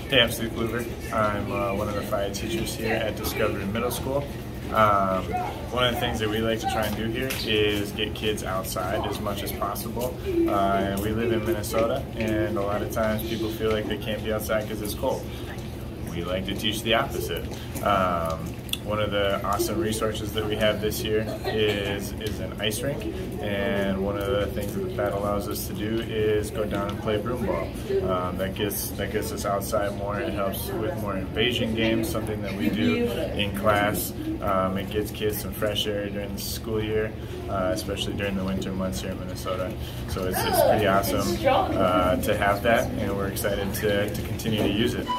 Hey, I'm Steve Kluver. I'm one of the fire teachers here at Discovery Middle School. One of the things that we like to try and do here is get kids outside as much as possible. We live in Minnesota, and a lot of times people feel like they can't be outside because it's cold. We like to teach the opposite. One of the awesome resources that we have this year is an ice rink, and one of the things that allows us to do is go down and play broomball. That gets us outside more. It helps with more invasion games, something that we do in class. It gives kids some fresh air during the school year, especially during the winter months here in Minnesota. So it's pretty awesome to have that, and we're excited to continue to use it.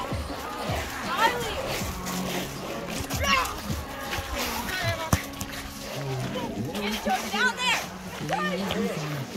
Down there!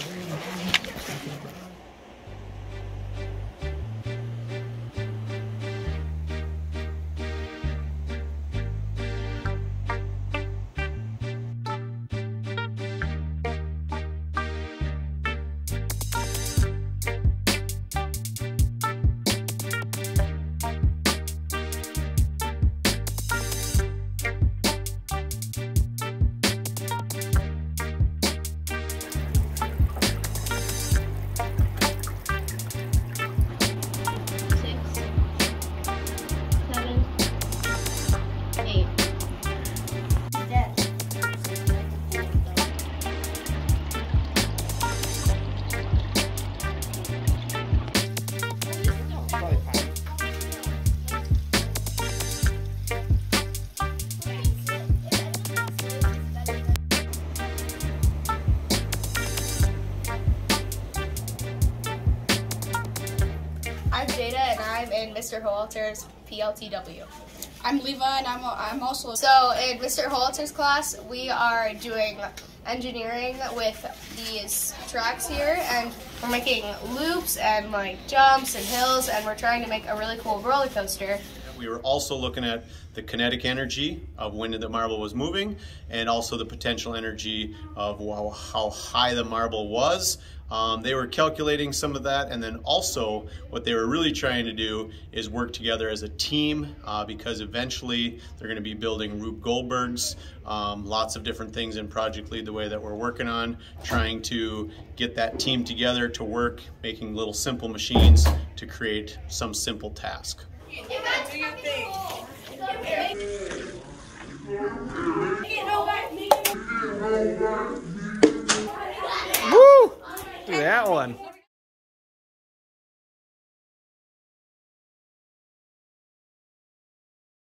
I'm Jada, and I'm in Mr. Holter's PLTW. I'm Leva, and I'm also. So in Mr. Holter's class, we are doing engineering with these tracks here, and we're making loops and like jumps and hills, and we're trying to make a really cool roller coaster. We were also looking at the kinetic energy of when the marble was moving, and also the potential energy of how high the marble was. They were calculating some of that, and then also what they were really trying to do is work together as a team, because eventually they're going to be building Rube Goldbergs, lots of different things in Project Lead the way that we're working on, trying to get that team together to work, making little simple machines to create some simple task. Do your thing. Woo! Do that one.